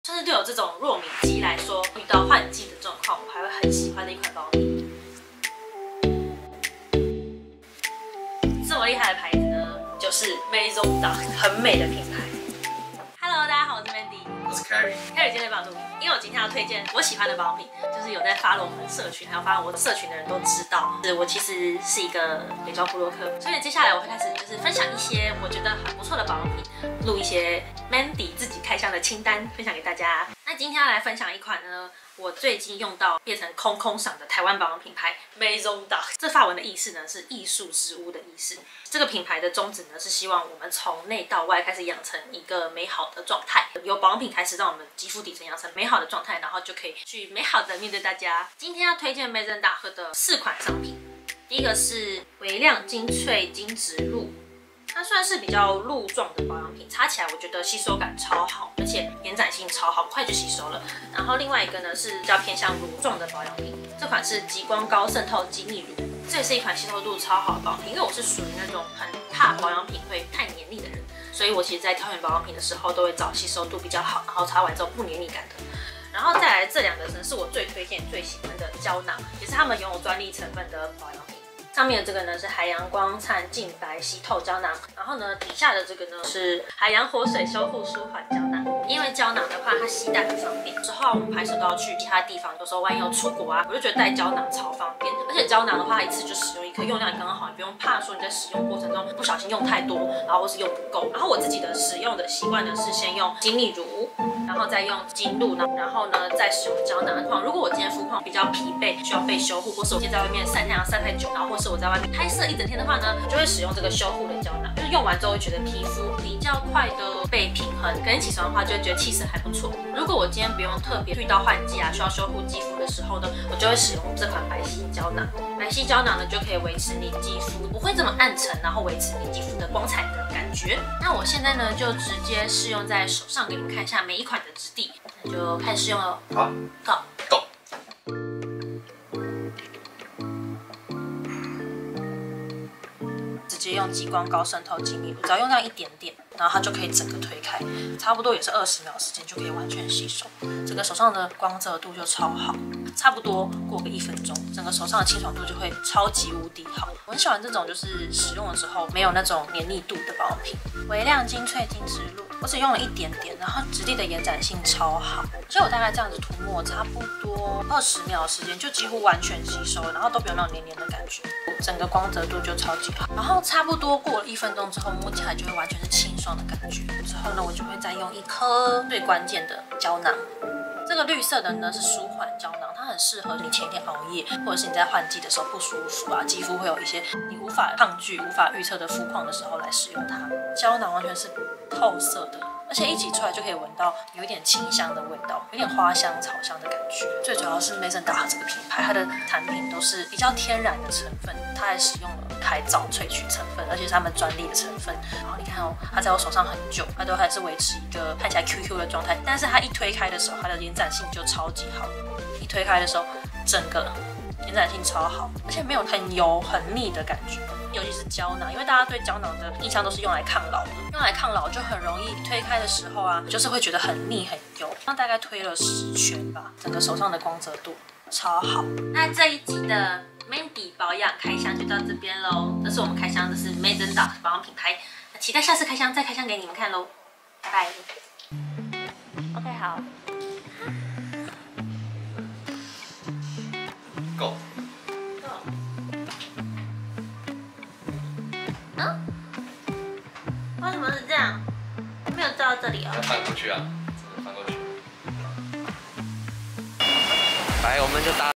甚至对我这种弱敏肌来说，遇到换季的状况，我还会很喜欢的一款保养品。这么厉害的牌子呢，就是 Maison Dark， 很美的品牌。Hello， 大家好，我是 Mandy， 我是 Carrie。Carrie 今天来帮我录影，因为我今天要推荐我喜欢的保养品，就是有在follow我们社群，还有follow我的社群的人都知道，我其实是一个美妆部落客，所以接下来我会开始就是分享一些我觉得很不错的保养品，录一些 Mandy 自己开箱的清单，分享给大家。那今天要来分享一款呢，我最近用到变成空赏的台湾保养品牌 Maison Dark。这法文的意思呢是艺术之屋的意思。这个品牌的宗旨呢是希望我们从内到外开始养成一个美好的状态，由保养品开始让我们肌肤底层养成美好的状态，然后就可以去美好的面对大家。今天要推荐 Maison Dark 的4款商品，第一个是微亮精粹精植露。它算是比较露状的保养品，擦起来我觉得吸收感超好，而且延展性超好，快就吸收了。然后另外一个呢是比较偏向乳状的保养品，这款是极光高渗透肌密乳，这也是一款吸收度超好的保养品。因为我是属于那种很怕保养品会太黏腻的人，所以我其实在挑选保养品的时候都会找吸收度比较好，然后擦完之后不黏腻感的。然后再来这两个呢是我最推荐最喜欢的胶囊，也是他们拥有专利成分的保养品。上面的这个呢是海洋光灿净白吸透胶囊，然后呢底下的这个呢是海洋活水修护舒缓胶囊。因为胶囊的话它携带很方便，之后我们拍摄都要去其他地方，有时候万一有出国啊，我就觉得带胶囊超方便。而且胶囊的话一次就使用一颗，用量也刚刚好，你不用怕说你在使用过程中不小心用太多，然后或是用不够。然后我自己的使用的习惯呢是先用精密乳，然后再用精露，然后呢再使用胶囊的话，如果我今天肤况比较疲惫，需要被修护，或是我今天在外面晒太阳晒太久，然后或是我在外面拍摄一整天的话呢，就会使用这个修护的胶囊，就是用完之后会觉得皮肤比较快的被平衡，隔天起床的话就会觉得气色还不错。如果我今天不用特别遇到换季啊，需要修护肌肤的时候呢，我就会使用这款白皙胶囊。白皙胶囊呢就可以维持你肌肤不会这么暗沉，然后维持你肌肤的光彩的感觉。那我现在呢就直接试用在手上给你们看一下每一款的质地，那就开始试用了。 好 ，Go。直接用极光高渗透精密乳，只要用到一点点，然后它就可以整个推开，差不多也是20秒时间就可以完全吸收，整个手上的光泽度就超好，差不多过个1分钟，整个手上的清爽度就会超级无敌好。我很喜欢这种就是使用的时候没有那种黏腻度的保养品。微亮精粹精植露，我只用了一点点，然后质地的延展性超好，所以我大概这样子涂抹差不多20秒的时间就几乎完全吸收了，然后都不有那种黏黏的感觉，整个光泽度就超级好。然后差不多过了1分钟之后，摸起来就会完全是清爽的感觉。之后呢，我就会再用一颗最关键的胶囊。这个绿色的呢是舒缓胶囊，它很适合你前一天熬夜，或者是你在换季的时候不舒服啊，肌肤会有一些你无法抗拒、无法预测的肤况的时候来使用它。胶囊完全是透色的，而且一挤出来就可以闻到有一点清香的味道，有点花香、草香的感觉。最主要是 Maison Dark 这个品牌，它的产品都是比较天然的成分，它还使用了海藻萃取成分，而且是他们专利的成分。然后你看哦，它在我手上很久，它都还是维持一个看起来 QQ 的状态，但是它一推开的时候，它的延展性就超级好。一推开的时候，整个延展性超好，而且没有很油很腻的感觉。尤其是胶囊，因为大家对胶囊的印象都是用来抗老的，用来抗老就很容易推开的时候啊，就是会觉得很腻很油。那大概推了10圈吧，整个手上的光泽度超好。那这一集的 Mandy 保养开箱就到这边喽，这是我们开箱的是 Maison Dark 保养品牌，那期待下次开箱再开箱给你们看喽，拜拜。OK 好。 Go。 为什么是这样？没有照到这里哦。 要翻过去啊，只能翻过去。来，我们就搭。